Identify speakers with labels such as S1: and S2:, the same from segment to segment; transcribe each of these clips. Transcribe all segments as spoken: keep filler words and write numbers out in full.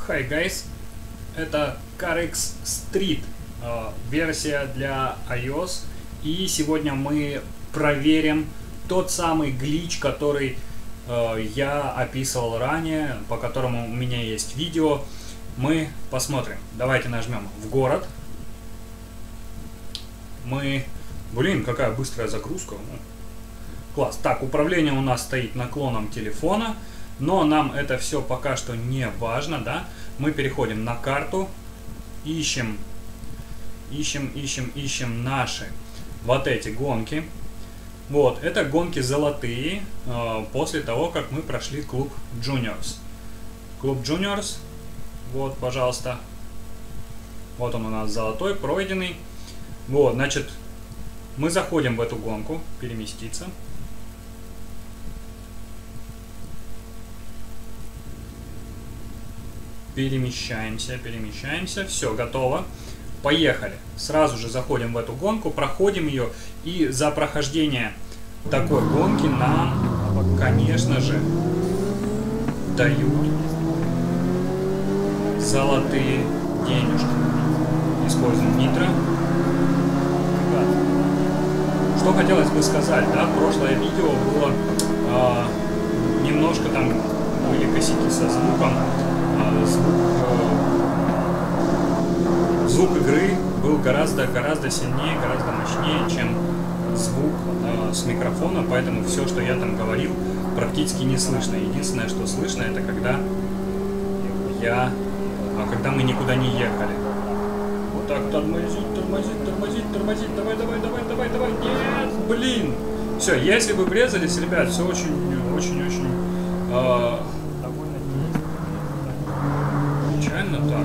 S1: Hi guys, это CarX Street, э, версия для iOS, и сегодня мы проверим тот самый глич, который э, я описывал ранее, по которому у меня есть видео. Мы посмотрим. Давайте нажмем в город. Мы... Блин, какая быстрая загрузка. Класс. Так, управление у нас стоит наклоном телефона. Но нам это все пока что не важно, да? Мы переходим на карту, ищем, ищем, ищем, ищем наши вот эти гонки. Вот, это гонки золотые, э, после того, как мы прошли клуб Juniors. Клуб Juniors, вот, пожалуйста. Вот он у нас золотой, пройденный. Вот, значит, мы заходим в эту гонку, переместиться. Перемещаемся, перемещаемся. Все, готово. Поехали. Сразу же заходим в эту гонку, проходим ее. И за прохождение такой гонки нам, конечно же, дают золотые денежки. Используем нитро. Что хотелось бы сказать, да, прошлое видео было э, немножко там были косяки со звуком. Звук, э, звук игры был гораздо, гораздо сильнее, гораздо мощнее, чем звук э, с микрофона, поэтому все, что я там говорил, практически не слышно. Единственное, что слышно, это когда я, а когда мы никуда не ехали. Вот так тормозить, тормозить, тормозить, тормозить, давай, давай, давай, давай, давай, нет, блин. Все, если вы врезались, ребят, все очень, очень, очень... Э, Так.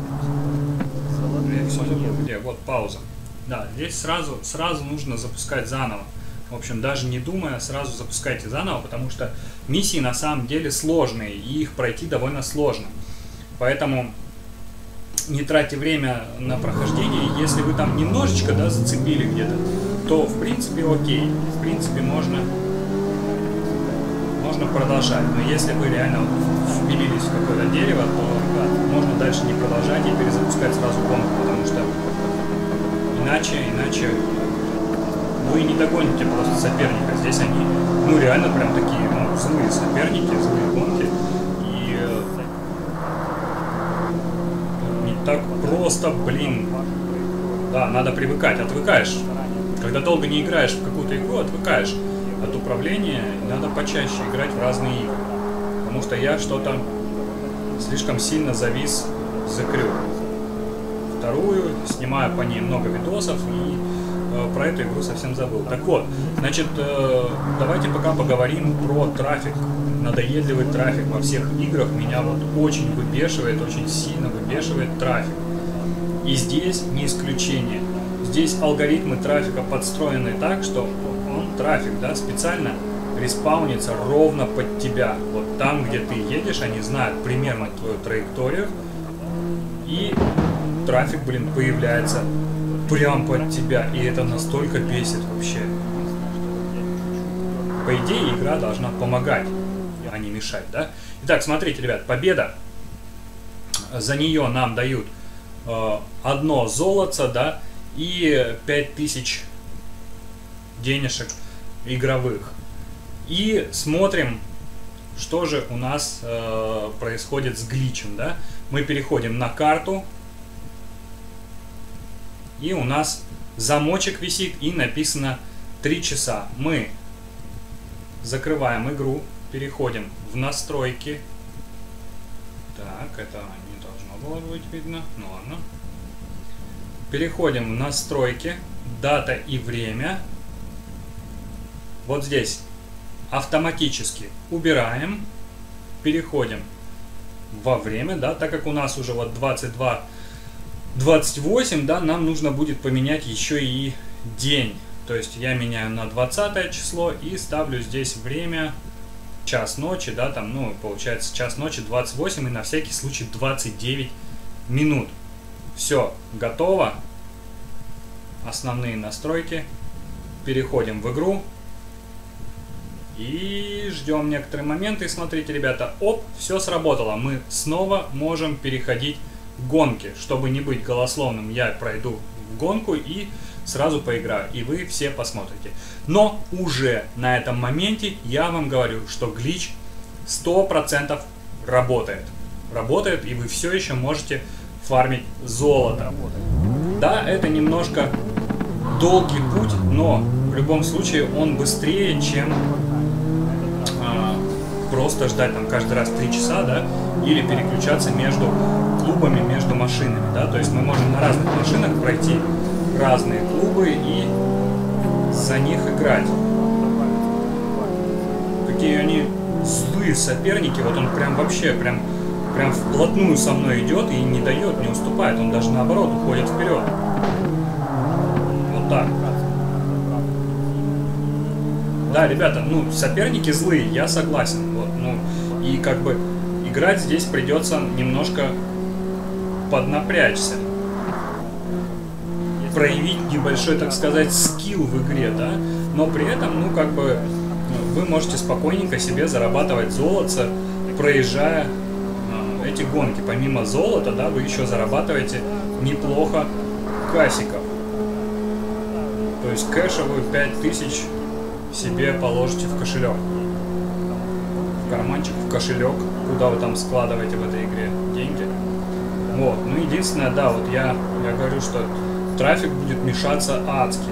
S1: Я все забыл, где? Вот пауза. Да, здесь сразу, сразу нужно запускать заново. В общем, даже не думая, сразу запускайте заново, потому что миссии на самом деле сложные, и их пройти довольно сложно. Поэтому не тратьте время на прохождение. Если вы там немножечко, да, зацепили где-то, то в принципе окей. В принципе можно, можно продолжать. Но если вы реально впилились в какое-то дерево, то можно дальше не продолжать и перезапускать сразу гонку, потому что иначе, иначе вы не догоните просто соперника. Здесь они, ну, реально прям такие, ну, злые соперники, злые гонки. И э, не так просто, блин. Да, надо привыкать, отвыкаешь. Когда долго не играешь в какую-то игру, отвыкаешь от управления, надо почаще играть в разные игры. Потому что я что-то слишком сильно завис за крюк. Вторую, снимаю по ней много видосов и э, про эту игру совсем забыл. Так вот, значит, э, давайте пока поговорим про трафик. Надоедливый трафик во всех играх меня вот очень выбешивает, очень сильно выбешивает трафик. И здесь не исключение. Здесь алгоритмы трафика подстроены так, что он, трафик, да, специально респаунится ровно под тебя. Вот там, где ты едешь, они знают примерно твою траекторию. И трафик, блин, появляется прям под тебя. И это настолько бесит вообще. По идее, игра должна помогать, а не мешать, да? Итак, смотрите, ребят, победа. За нее нам дают э, одно золото, да, и пять тысяч денежек игровых. И смотрим, что же у нас э, происходит с гличем, да? Мы переходим на карту, и у нас замочек висит, и написано три часа. Мы закрываем игру, переходим в настройки. Так, это не должно было быть видно, ну ладно. Переходим в настройки, дата и время. Вот здесь автоматически убираем, переходим во время, да, так как у нас уже вот двадцать два двадцать восемь, да, нам нужно будет поменять еще и день. То есть я меняю на двадцатое число и ставлю здесь время час ночи, да, там, ну, получается час ночи двадцать восемь и на всякий случай двадцать девять минут. Все, готово. Основные настройки. Переходим в игру. И ждем некоторые моменты. И смотрите, ребята, оп, все сработало. Мы снова можем переходить к гонке. Чтобы не быть голословным, я пройду в гонку и сразу поиграю. И вы все посмотрите. Но уже на этом моменте я вам говорю, что глич сто процентов работает. Работает, и вы все еще можете фармить золото. Да, это немножко долгий путь, но в любом случае он быстрее, чем а, просто ждать там каждый раз три часа, да, или переключаться между клубами, между машинами, да, то есть мы можем на разных машинах пройти разные клубы и за них играть. Какие они злые соперники, вот он прям вообще, прям, прям вплотную со мной идет и не дает, не уступает, он даже наоборот уходит вперед. Вот так. Да, ребята, ну, соперники злые, я согласен. Вот, ну, и как бы играть здесь придется немножко поднапрячься. Проявить небольшой, так сказать, скилл в игре, да. Но при этом, ну, как бы, вы можете спокойненько себе зарабатывать золото, проезжая э, эти гонки. Помимо золота, да, вы еще зарабатываете неплохо кассиков. То есть кэшевую пять тысяч себе положите в кошелек. В карманчик, в кошелек, куда вы там складываете в этой игре деньги. Вот, ну единственное, да, вот я, я говорю, что трафик будет мешаться адски.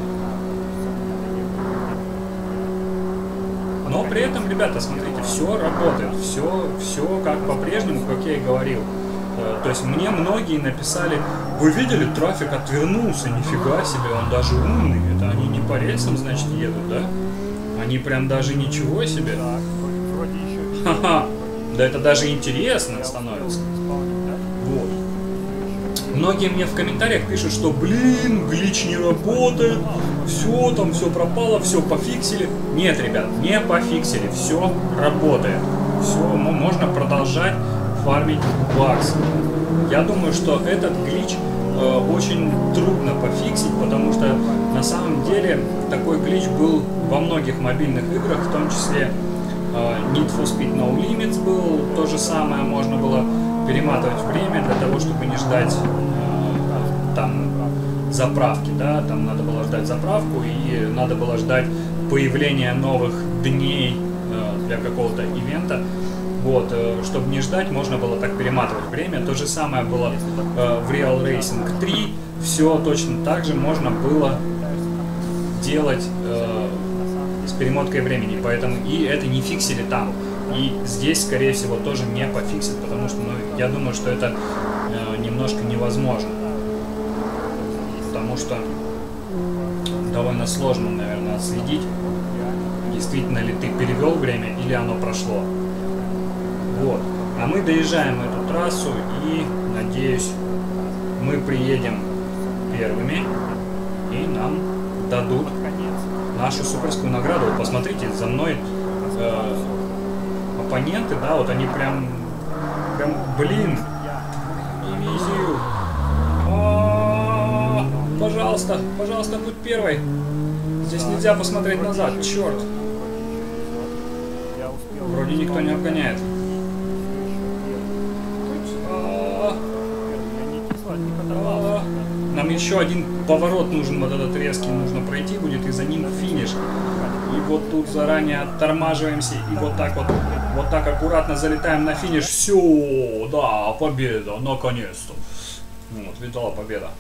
S1: Но при этом, ребята, смотрите, все работает, все, все как по-прежнему, как я и говорил. То есть мне многие написали: вы видели, трафик отвернулся, нифига себе, он даже умный. Это они не по рельсам, значит, едут, да? Они прям даже ничего себе. Ха-ха. Да это даже интересно становится. Вот. Многие мне в комментариях пишут, что, блин, глич не работает, все, там все пропало, все пофиксили. Нет, ребят, не пофиксили, все работает. Все, можно продолжать фармить бакс. Я думаю, что этот глич э, очень трудно пофиксить, потому что на самом деле такой глич был во многих мобильных играх, в том числе э, Need for Speed No Limits был, то же самое, можно было перематывать время для того, чтобы не ждать э, там заправки, да, там надо было ждать заправку и надо было ждать появления новых дней э, для какого-то ивента. Вот, э, чтобы не ждать, можно было так перематывать время. То же самое было э, в Real Racing три. Все точно так же можно было делать э, с перемоткой времени. Поэтому и это не фиксили там. И здесь, скорее всего, тоже не пофиксят, потому что, ну, я думаю, что это э, немножко невозможно. Потому что довольно сложно, наверное, отследить, действительно ли ты перевел время или оно прошло. Вот. А мы доезжаем эту трассу и, надеюсь, мы приедем первыми и нам дадут нашу суперскую награду. Вот посмотрите, за мной э, оппоненты, да, вот они прям, прям, блин, дивизию. О, пожалуйста, пожалуйста, будь первой. Здесь нельзя посмотреть назад, черт. Вроде никто не обгоняет. Нам еще один поворот нужен, вот этот резкий нужно пройти будет, и за ним финиш. И вот тут заранее оттормаживаемся, и вот так вот, вот так аккуратно залетаем на финиш. Все, да, победа, наконец-то. Вот, видала победа.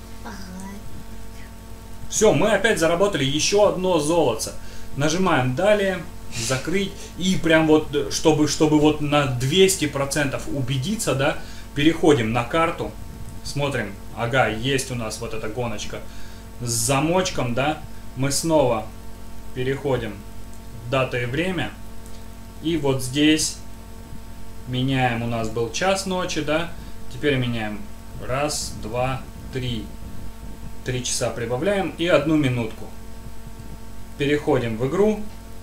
S1: Все, мы опять заработали еще одно золото. Нажимаем далее, закрыть, и прям вот, чтобы, чтобы вот на двести процентов убедиться, да, переходим на карту. Смотрим, ага, есть у нас вот эта гоночка с замочком, да, мы снова переходим в дата и время, и вот здесь меняем, у нас был час ночи, да, теперь меняем раз, два, три, три часа прибавляем и одну минутку. Переходим в игру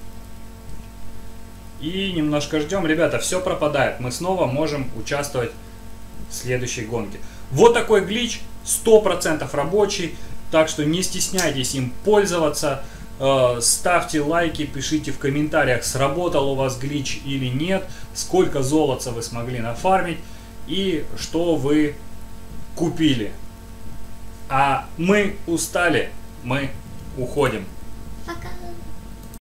S1: и немножко ждем, ребята, все пропадает, мы снова можем участвовать в следующей гонке. Вот такой глич, сто процентов рабочий, так что не стесняйтесь им пользоваться. Э, ставьте лайки, пишите в комментариях, сработал у вас глич или нет, сколько золота вы смогли нафармить и что вы купили. А мы устали, мы уходим.